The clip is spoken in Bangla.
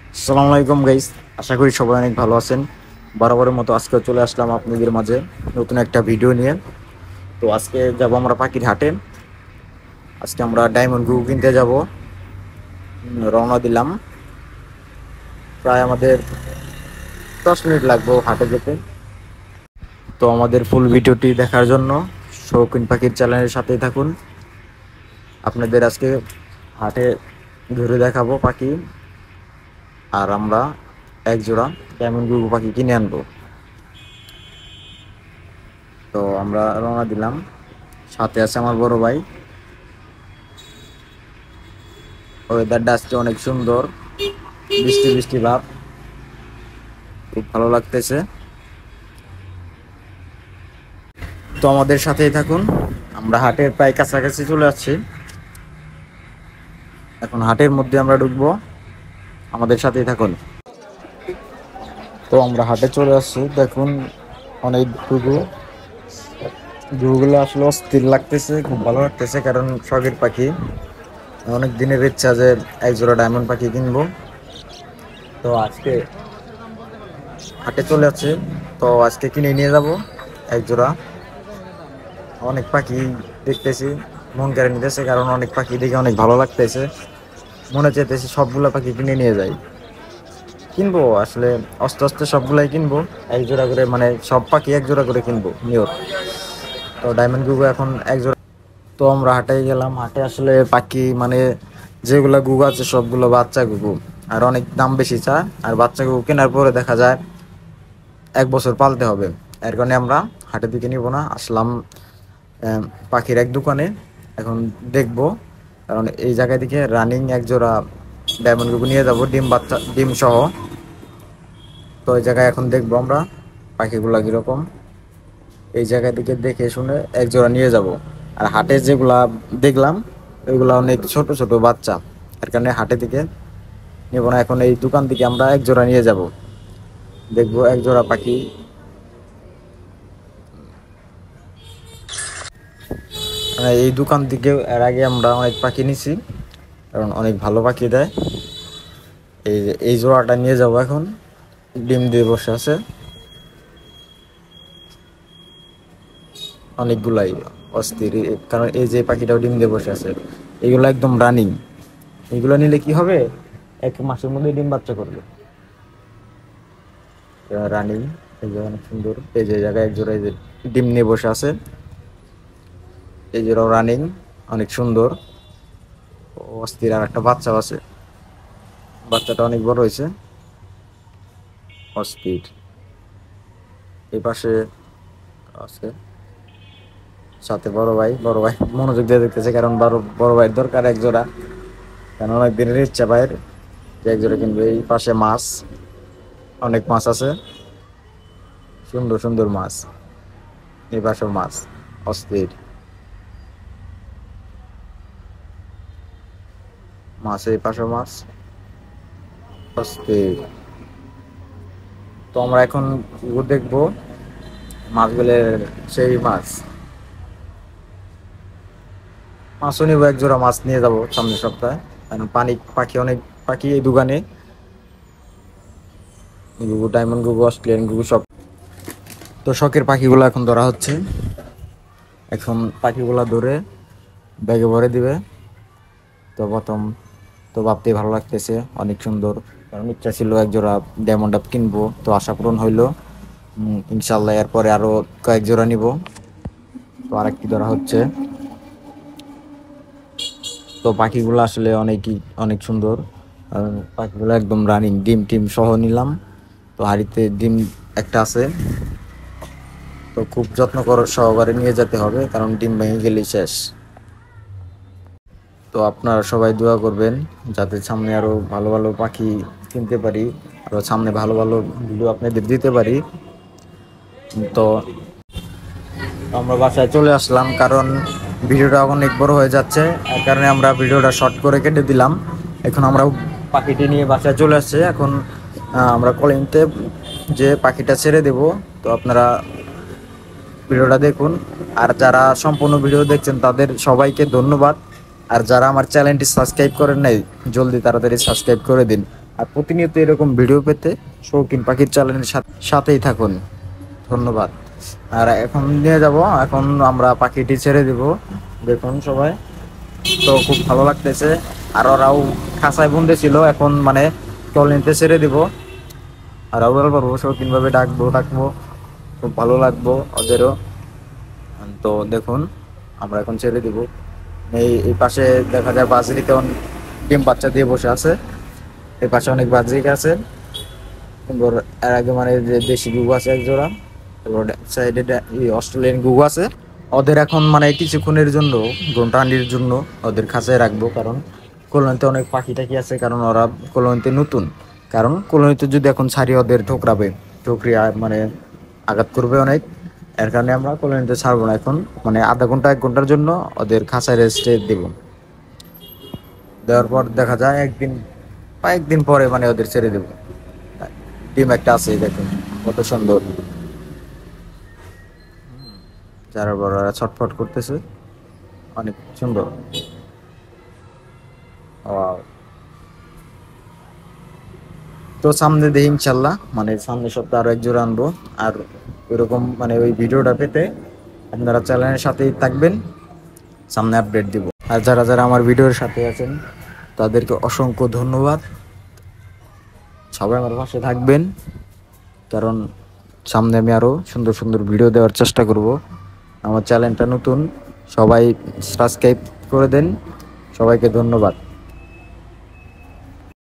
আসসালামু আলাইকুম গাইস, আশা করি সবাই অনেক ভালো আছেন। বরাবরের মতো আজকে চলে আসলাম আপনাদের মাঝে নতুন একটা ভিডিও নিয়ে। তো আজকে যাব আমরা পাখির হাটে। আজকে আমরা ডায়মন্ড গুগু কিনতে যাব। রওনা দিলাম। প্রায় আমাদের 10 মিনিট লাগবে হাটে যেতে। তো আমাদের ফুল ভিডিওটি দেখার জন্য শৌখিন পাখির চ্যানেলের সাথেই থাকুন। আপনাদের আজকে হাটে ঘুরে দেখাবো পাখি, আর আমরা এক জোড়া ডায়মন্ড গুগু পাখি কিনে আনবো। তো আমরা রওনা দিলাম, সাথে আছে আমার বড় ভাই। ওয়েদারটা আজকে অনেক সুন্দর, বৃষ্টি বৃষ্টি ভাব, খুব ভালো লাগতেছে। তো আমাদের সাথেই থাকুন। আমরা হাটের প্রায় কাছাকাছি চলে আসছি। এখন হাটের মধ্যে আমরা ঢুকবো, আমাদের সাথেই থাকুন। তো আমরা হাটে চলে আসছি, দেখুন অনেক ঘুঘু। ঘুঘুগুলো আসলে অস্থির লাগতেছে, খুব ভালো লাগতেছে, কারণ শখের পাখি। অনেক দিনের ইচ্ছা যে এক জোড়া ডায়মন্ড পাখি কিনবো। তো আজকে হাটে চলে যাচ্ছে, তো আজকে কিনে নিয়ে যাব এক জোড়া। অনেক পাখি দেখতেছি, মন কেড়ে নিতেছে, কারণ অনেক পাখি দেখে অনেক ভালো লাগতেছে। মনে চাইতেছে সবগুলা পাখি কিনে নিয়ে যাই। কিনবো আসলে, আস্তে আস্তে সবগুলাই কিনবো এক জোড়া করে, মানে সব পাখি এক জোড়া করে কিনবো নিয়ত। তো ডায়মন্ড গুগু এখন এক জোড়া। তো আমরা হাটে গেলাম। হাটে আসলে পাখি মানে যেগুলা গুগু আছে সবগুলো বাচ্চা গুগু, আর অনেক দাম বেশি চা। আর বাচ্চা গুগু কেনার পরে দেখা যায় 1 বছর পালতে হবে। এর কারণে আমরা হাটের দিকে নিব না, আসলাম পাখির এক দোকানে। এখন দেখবো, কারণ এই জায়গায় দিকে রানিং এক জোড়া ডায়মন্ড গুগু নিয়ে যাব, ডিম বাচ্চা ডিম সহ। তো এই জায়গায় এখন দেখবো আমরা পাখিগুলা কিরকম। এই জায়গা থেকে দেখে শুনে এক জোড়া নিয়ে যাব। আর হাটে যেগুলা দেখলাম ওইগুলা অনেক ছোট ছোট বাচ্চা, এর কারণে হাটে থেকে নেব না। এখন এই দোকান থেকে আমরা এক জোড়া নিয়ে যাব, দেখবো এক জোড়া পাখি। মানে এই দোকান থেকে এর আগে আমরা অনেক পাখি নিছি, কারণ অনেক ভালো পাখি দেয়। এই জোড়াটা নিয়ে যাব এখন। ডিম দিয়ে বসে আছে অনেকগুলাই, অস্থির। কারণ এই যে পাখিটাও ডিম দিয়ে বসে আছে, এগুলো একদম রানিং। এগুলো নিলে কি হবে, 1 মাসের মধ্যে ডিম বাচ্চা করবে। রানিং, এই যে অনেক সুন্দর। এই যে জায়গায় এক জোড়া এই যে ডিম নিয়ে বসে আছে, এই জোড়াও রানিং, অনেক সুন্দর ও অস্থির। আর একটা বাচ্চা আছে, বাচ্চাটা অনেক বড় হয়েছে, অস্থির। এই পাশে আছে সাথে বড় ভাই মনোযোগ দিয়ে দেখতেছে, কারণ বড় বড় ভাইয়ের দরকার এক জোড়া, কারণ অনেক দিনের ইচ্ছা ভাইয়ের যে এক জোড়া কিনবে। এই পাশে মাছ, অনেক মাছ আছে, সুন্দর সুন্দর মাছ। এই পাশেও মাছ, অস্থির মাছ। এই পাশেও মাছ, অস্থির। তো আমরা এখন দেখবো মাছগুলো, সেই মাছও নিবো। এক জোড়া মাছ নিয়ে যাবো সামনের সপ্তাহে, কারণ পাখি অনেক পাখি এই দোকানে। গুগু, ডায়মন্ড গুগু, অস্ট্রেলিয়ান গুগু সব। তো শখের পাখিগুলো এখন ধরা হচ্ছে। এখন পাখিগুলা ধরে ব্যাগে ভরে দিবে। তো প্রথম তো ভাবতেই ভালো লাগতেছে, অনেক সুন্দর। কারণ ইচ্ছা ছিল এক জোড়া ডায়মন্ড আপ কিনবো, তো আশা পূরণ হইলো। ইনশাল্লাহ এরপরে আরো কয়েক জোড়া নিব। তো আরেকটি ধরা হচ্ছে। তো পাখিগুলো আসলে অনেক সুন্দর। আর পাখিগুলো একদম রানিং, ডিম টিম সহ নিলাম। তো হাড়িতে ডিম একটা আছে, তো খুব যত্ন করে সহকারে নিয়ে যেতে হবে, কারণ ডিম ভেঙে গেলেই শেষ। তো আপনারা সবাই দোয়া করবেন যাতে সামনে আরো ভালো ভালো পাখি কিনতে পারি, আরো সামনে ভালো ভালো ভিডিও আপনাদের দিতে পারি। তো আমরা বাসায় চলে আসলাম, কারণ ভিডিওটা অনেক বড় হয়ে যাচ্ছে, এর কারণে আমরা ভিডিওটা শর্ট করে কেটে দিলাম। এখন আমরা পাখিটি নিয়ে বাসায় চলে আসছে। এখন আমরা কলিংতে যে পাখিটা ছেড়ে দেব। তো আপনারা ভিডিওটা দেখুন, আর যারা সম্পূর্ণ ভিডিও দেখছেন তাদের সবাইকে ধন্যবাদ। আর যারা আমার চ্যানেলটি সাবস্ক্রাইব করেন নাই, জলদি তাড়াতাড়ি সাবস্ক্রাইব করে দিন। আর প্রতিনিয়ত এরকম ভিডিও পেতে শৌখিন পাখির চ্যানেলের সাথেই থাকুন। ধন্যবাদ। আর এখন নিয়ে যাব, এখন আমরা পাখিটি ছেড়ে দিব। দেখুন সবাই, তো খুব ভালো লাগতেছে। আর ওরাও খাঁচায় বন্দি ছিল, এখন মানে কলোনিতে ছেড়ে দিব। আর ওরাও পারবো শৌখিনভাবে ডাকবো, খুব ভালো লাগবো ওদেরও। তো দেখুন আমরা এখন ছেড়ে দিব। এই পাশে দেখা যায় বাজরিতে ডিম বাচ্চা দিয়ে বসে আছে। এই পাশে অনেক বাজরিক আছে। এবার এর আগে মানে যে দেশি গুগু আছে এক জোড়া, এবার সাইডে অস্ট্রেলিয়ান গুগু আছে। ওদের এখন মানে কিছুক্ষণের জন্য ঘন্টাখানির জন্য ওদের খাঁচায় রাখবো, কারণ কলোনিতে অনেক পাখি টাকি আছে। কারণ ওরা কলোনিতে নতুন, কারণ কলোনিতে যদি এখন ছাড়ি ওদের ঠোকরি মানে আঘাত করবে অনেক। এর কারণে আমরা কলোনিতে ছাড়বো না এখন, মানে আধা ঘন্টা 1 ঘন্টার জন্য ওদের খাঁচায় রেস্টে দেব। দেওয়ার পর দেখা যায় একদিন পরে মানে ওদের ছেড়ে দেবো। ডিম একটা আছে, দেখুন কত সুন্দর, যারা বড়রা ছটফট করতেছে, অনেক সুন্দর। Wow. তো সামনে দেখি ইনশাল্লাহ, মানে সামনের সপ্তাহে আরো এক জোড়া আনবো। আর ওইরকম মানে ওই ভিডিওটা পেতে আপনারা চ্যানেলের সাথেই থাকবেন, সামনে আপডেট দিব। আর যারা যারা আমার ভিডিওর সাথে আছেন তাদেরকে অসংখ্য ধন্যবাদ। সবাই আমার পাশে থাকবেন, কারণ সামনে আমি আরো সুন্দর সুন্দর ভিডিও দেওয়ার চেষ্টা করব। আমার চ্যানেলটা নতুন, সবাই সাবস্ক্রাইব করে দেন। সবাইকে ধন্যবাদ।